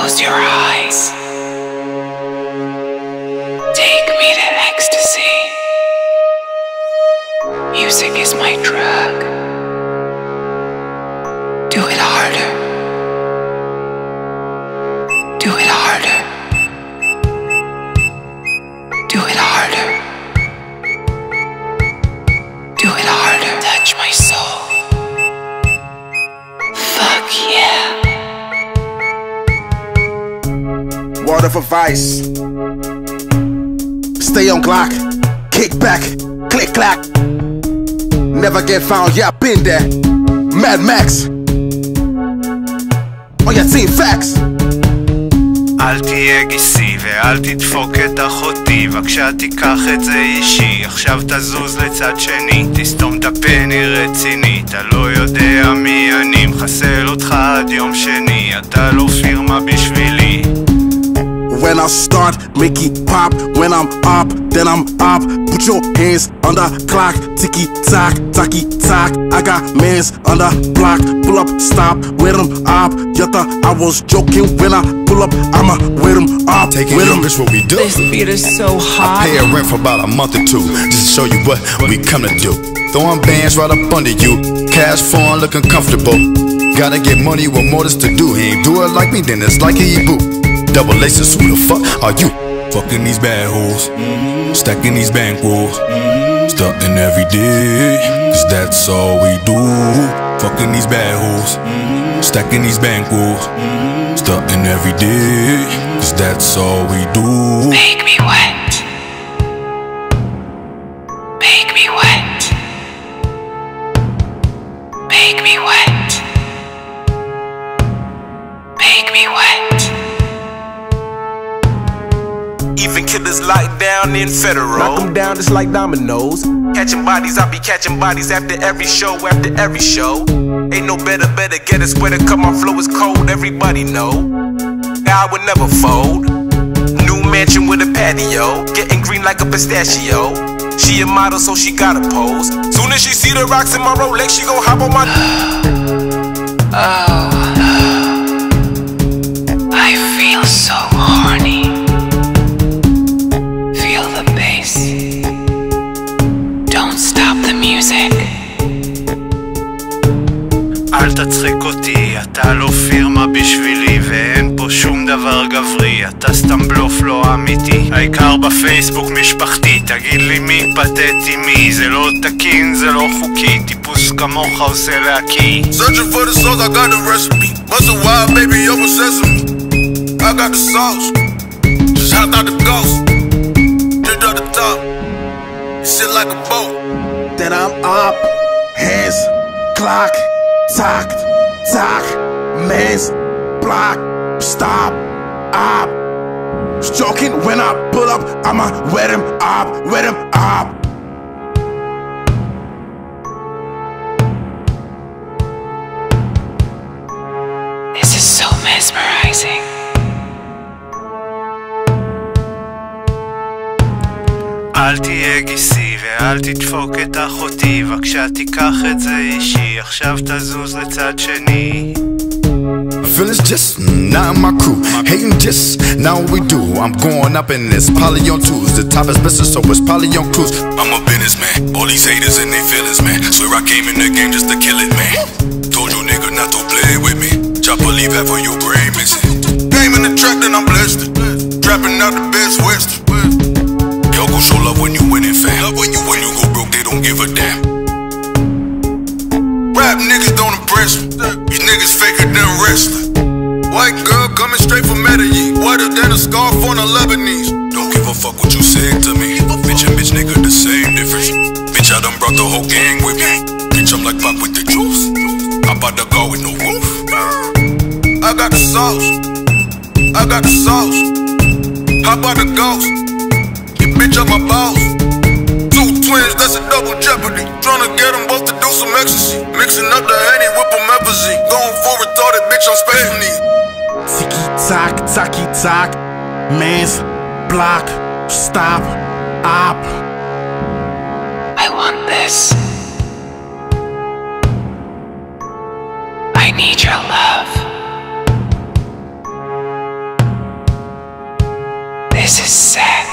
Close your eyes. Take me to ecstasy. Music is my drug. Do it harder. Do it harder. Do it harder. Do it harder. Touch my soul. Fuck yeah. Word of advice. Stay on Glock. Kick back. Click clack. Never get found, yeah, been there. Mad Max. On your team, facts. אל תהיה גיסי ואל תדפוק את אחותי, בבקשה תיקח את זה אישי, עכשיו תזוז לצד שני, תסתום את הפה, נהיה רציני, אתה לא יודע מי אני, מחסל אותך עד יום שני, אתה לא פירמה בשבילי. When I start, make it pop. When I'm up, then I'm up. Put your hands on the clock. Ticky tock, tacky tock. I got mans on the block. Pull up, stop, with them up. You thought I was joking. When I pull up, I'ma with them up. Taking your bitch, what we do. This beat is so hot. I pay a rent for about a month or two, just to show you what we come to do. Throwing bands right up under you. Cash flowing, looking comfortable. Gotta get money with more to do. He ain't do it like me, then it's like he boot. Double laces, who the fuck are you? Fucking these bad hoes, stacking these bankrolls, stunting every day, cause that's all we do. Fucking these bad hoes, stacking these bankrolls, stunting every day, cause that's all we do. Make me wet. Make me wet. Make me wet. Make me wet. Even killers locked down in federal. Knock them down just like dominoes. Catching bodies, I be catching bodies after every show, after every show. Ain't no better get a sweater, cut my flow is cold, everybody know. I would never fold. New mansion with a patio, getting green like a pistachio. She a model, so she gotta pose. Soon as she see the rocks in my Rolex, she gon' hop on my. Oh, I feel so horny. Feel the bass. Don't stop the music. אל תצחיק אותי, אתה לא פירמה בשבילי ואין פה שום דבר גברי, אתה סתם בלוף לא אמיתי, העיקר בפייסבוק משפחתי, תגיד לי מי פתטי מי, זה לא תקין, זה לא חוקי, טיפוס כמוך עושה להקיא. Searching for the sauce, I got the recipe. Bust a wild baby over sesame. I got the sauce. Just hopped out the ghost. Just up the top. Sit like a boat. Then I'm up. Hands, clock, tock, tock. Mans, block, stop, up. Stroking when I pull up, I'ma wet him up, wet him up. This is so mesmerizing. אל תהיה גיסי ואל תדפוק את אחותי, בבקשה תיקח את זה אישי, עכשיו תזוז לצד שני. Feelings just not my crew. Hating just not what we do. I'm going up in this poly on twos. The top is business, so it's poly on cruise. I'm a businessman. All these haters and they feelings, man. Swear I came in the game just to kill it, man. Told you nigga not to play with me. Chopper leave half of your brain missing. Game in the track, then I'm blessed. Trapping out the best west. Y'all gon' show love when you winning, fam. Love when you go broke, they don't give a damn. Rap niggas don't impress me. These niggas faker than wrestling. White girl coming straight from Medellin, whiter than a scarf on a Lebanese. Don't give a fuck what you said to me. Bitch and bitch nigga the same difference. Bitch I done brought the whole gang with me. Bitch I'm like pop with the juice. I'm about to go with no roof. I got the sauce. I got the sauce. How about the ghost? Get bitch up my balls. Two twins, that's a double jeopardy. Tryna get them both to do some ecstasy. Mixing up the Henny with Promethazine. Going for retarded, bitch, I'm special needs. Ticky tock, tacky tock. Mans, block, stop, up. I want this. I need your love. This is sad.